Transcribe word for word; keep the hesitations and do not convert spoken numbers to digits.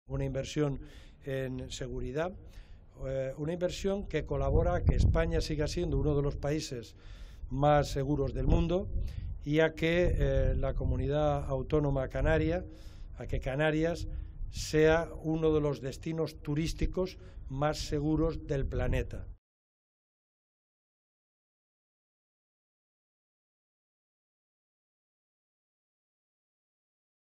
Una inversión en seguridad, eh, una inversión que colabora a que España siga siendo uno de los países más seguros del mundo y a que eh, la comunidad autónoma canaria, a que Canarias sea uno de los destinos turísticos más seguros del planeta.